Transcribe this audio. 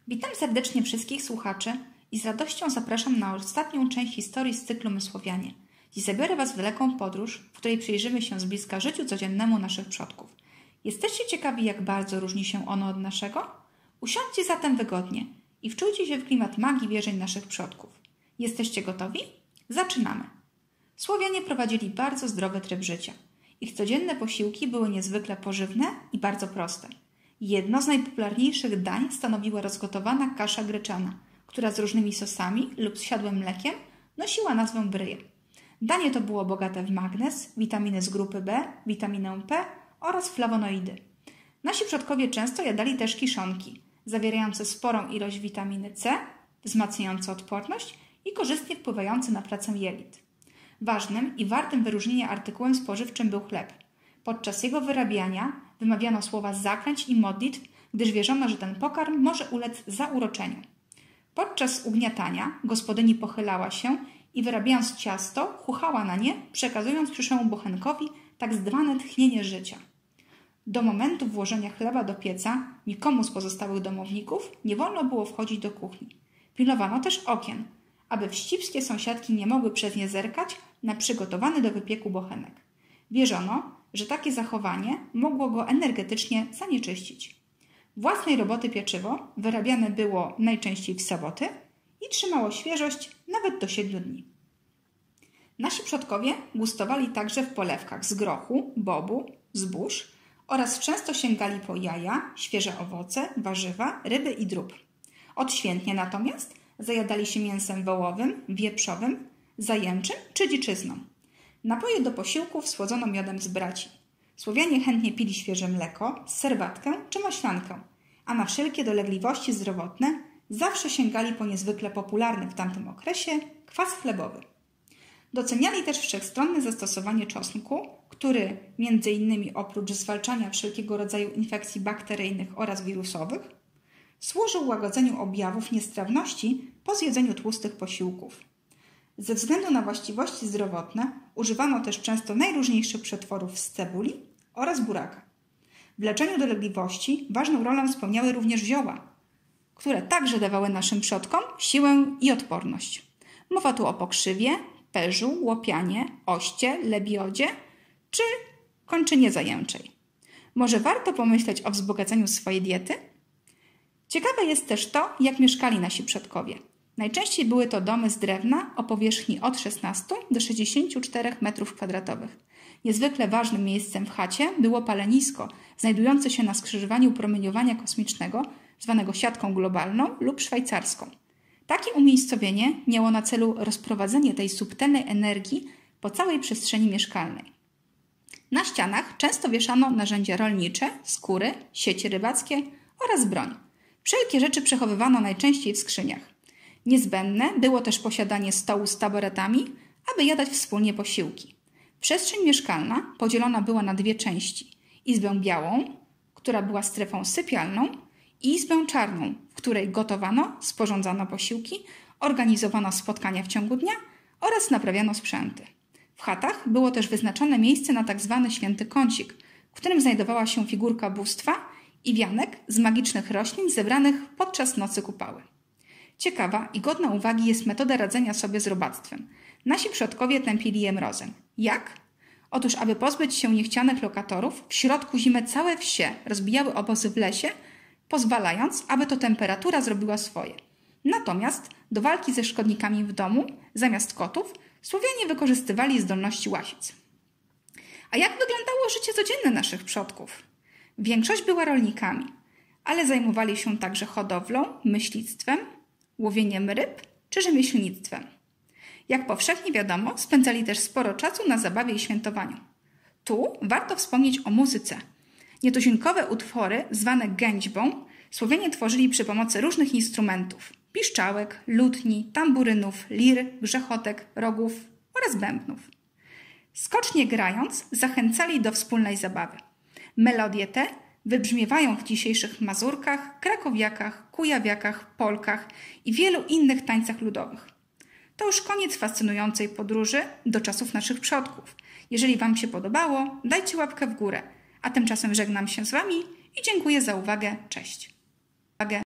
Witam serdecznie wszystkich słuchaczy i z radością zapraszam na ostatnią część historii z cyklu Mysłowianie. Dziś zabiorę Was w daleką podróż, w której przyjrzymy się z bliska życiu codziennemu naszych przodków. Jesteście ciekawi, jak bardzo różni się ono od naszego? Usiądźcie zatem wygodnie i wczujcie się w klimat magii wierzeń naszych przodków. Jesteście gotowi? Zaczynamy! Słowianie prowadzili bardzo zdrowy tryb życia. Ich codzienne posiłki były niezwykle pożywne i bardzo proste. Jedno z najpopularniejszych dań stanowiła rozgotowana kasza gryczana, która z różnymi sosami lub zsiadłym mlekiem nosiła nazwę bryje. Danie to było bogate w magnez, witaminy z grupy B, witaminę P oraz flawonoidy. Nasi przodkowie często jadali też kiszonki, zawierające sporą ilość witaminy C, wzmacniające odporność i korzystnie wpływające na pracę jelit. Ważnym i wartym wyróżnienia artykułem spożywczym był chleb. Podczas jego wyrabiania wymawiano słowa zaklęć i modlitw, gdyż wierzono, że ten pokarm może ulec zauroczeniu. Podczas ugniatania gospodyni pochylała się i wyrabiając ciasto, chuchała na nie, przekazując przyszłemu bochenkowi tak zwane tchnienie życia. Do momentu włożenia chleba do pieca nikomu z pozostałych domowników nie wolno było wchodzić do kuchni. Pilnowano też okien, aby wścibskie sąsiadki nie mogły przez nie zerkać na przygotowany do wypieku bochenek. Wierzono, że takie zachowanie mogło go energetycznie zanieczyścić. Własnej roboty pieczywo wyrabiane było najczęściej w soboty i trzymało świeżość nawet do 7 dni. Nasi przodkowie gustowali także w polewkach z grochu, bobu, zbóż oraz często sięgali po jaja, świeże owoce, warzywa, ryby i drób. Odświętnie natomiast zajadali się mięsem wołowym, wieprzowym, zajęczym czy dziczyzną. Napoje do posiłków słodzono miodem z braci. Słowianie chętnie pili świeże mleko, serwatkę czy maślankę, a na wszelkie dolegliwości zdrowotne zawsze sięgali po niezwykle popularny w tamtym okresie kwas chlebowy. Doceniali też wszechstronne zastosowanie czosnku, który m.in. oprócz zwalczania wszelkiego rodzaju infekcji bakteryjnych oraz wirusowych, służył łagodzeniu objawów niestrawności po zjedzeniu tłustych posiłków. Ze względu na właściwości zdrowotne używano też często najróżniejszych przetworów z cebuli oraz buraka. W leczeniu dolegliwości ważną rolę spełniały również zioła, które także dawały naszym przodkom siłę i odporność. Mowa tu o pokrzywie, perzu, łopianie, oście, lebiodzie czy kończynie zajęczej. Może warto pomyśleć o wzbogaceniu swojej diety? Ciekawe jest też to, jak mieszkali nasi przodkowie. Najczęściej były to domy z drewna o powierzchni od 16 do 64 m2. Niezwykle ważnym miejscem w chacie było palenisko, znajdujące się na skrzyżowaniu promieniowania kosmicznego, zwanego siatką globalną lub szwajcarską. Takie umiejscowienie miało na celu rozprowadzenie tej subtelnej energii po całej przestrzeni mieszkalnej. Na ścianach często wieszano narzędzia rolnicze, skóry, sieci rybackie oraz broń. Wszelkie rzeczy przechowywano najczęściej w skrzyniach. Niezbędne było też posiadanie stołu z taboretami, aby jadać wspólnie posiłki. Przestrzeń mieszkalna podzielona była na 2 części. Izbę białą, która była strefą sypialną, i izbę czarną, w której gotowano, sporządzano posiłki, organizowano spotkania w ciągu dnia oraz naprawiano sprzęty. W chatach było też wyznaczone miejsce na tzw. święty kącik, w którym znajdowała się figurka bóstwa i wianek z magicznych roślin zebranych podczas nocy kupały. Ciekawa i godna uwagi jest metoda radzenia sobie z robactwem. Nasi przodkowie tępili je mrozem. Jak? Otóż, aby pozbyć się niechcianych lokatorów, w środku zimy całe wsie rozbijały obozy w lesie, pozwalając, aby to temperatura zrobiła swoje. Natomiast do walki ze szkodnikami w domu, zamiast kotów, Słowianie wykorzystywali zdolności łasic. A jak wyglądało życie codzienne naszych przodków? Większość była rolnikami, ale zajmowali się także hodowlą, myślictwem, łowieniem ryb czy rzemieślnictwem. Jak powszechnie wiadomo, spędzali też sporo czasu na zabawie i świętowaniu. Tu warto wspomnieć o muzyce. Nietuzinkowe utwory, zwane gęćbą, Słowianie tworzyli przy pomocy różnych instrumentów: piszczałek, lutni, tamburynów, lir, grzechotek, rogów oraz bębnów. Skocznie grając, zachęcali do wspólnej zabawy. Melodie te wybrzmiewają w dzisiejszych mazurkach, krakowiakach, kujawiakach, polkach i wielu innych tańcach ludowych. To już koniec fascynującej podróży do czasów naszych przodków. Jeżeli Wam się podobało, dajcie łapkę w górę, a tymczasem żegnam się z Wami i dziękuję za uwagę. Cześć!